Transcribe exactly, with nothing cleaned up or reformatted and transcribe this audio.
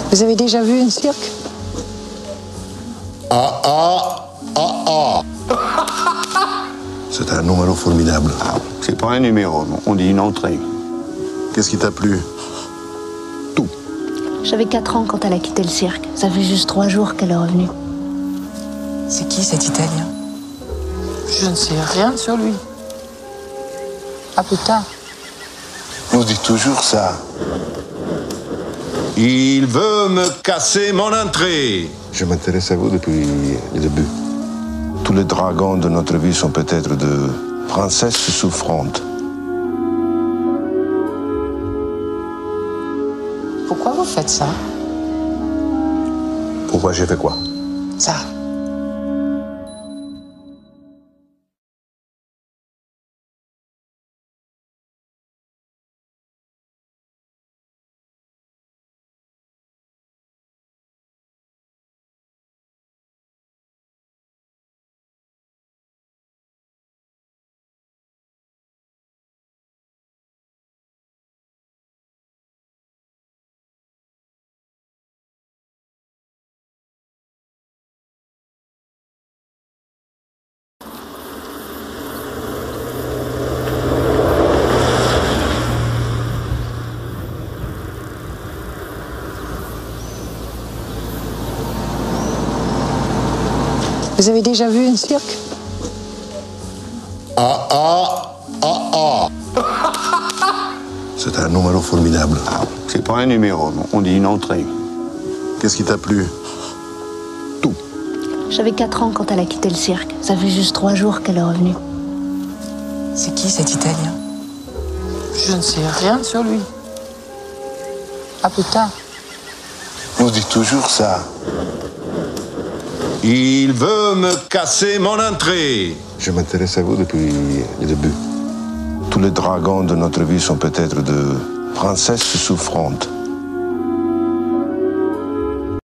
Vous avez déjà vu un cirque? Ah ah ah ah. C'est un numéro formidable. Ah, c'est pas un numéro, on dit une entrée. Qu'est-ce qui t'a plu? Tout. J'avais quatre ans quand elle a quitté le cirque. Ça fait juste trois jours qu'elle est revenue. C'est qui cet Italien? Je ne sais rien sur lui. À plus tard. On dit toujours ça. Il veut me casser mon entrée. Je m'intéresse à vous depuis le début. Tous les dragons de notre vie sont peut-être de princesses souffrantes. Pourquoi vous faites ça? Pourquoi j'ai fait quoi? Ça. Vous avez déjà vu un cirque? Ah ah ah ah. C'est un numéro formidable. Ah, c'est pas un numéro, on dit une entrée. Qu'est-ce qui t'a plu? Tout. J'avais quatre ans quand elle a quitté le cirque. Ça fait juste trois jours qu'elle est revenue. C'est qui cet Italien? Je ne sais rien sur lui. À plus tard. On dit toujours ça. Il veut me casser mon entrée. Je m'intéresse à vous depuis le début. Tous les dragons de notre vie sont peut-être de princesses souffrantes.